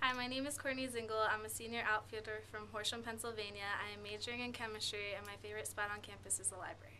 Hi, my name is Courtney Zingle. I'm a senior outfielder from Horsham, Pennsylvania. I am majoring in chemistry, and my favorite spot on campus is the library.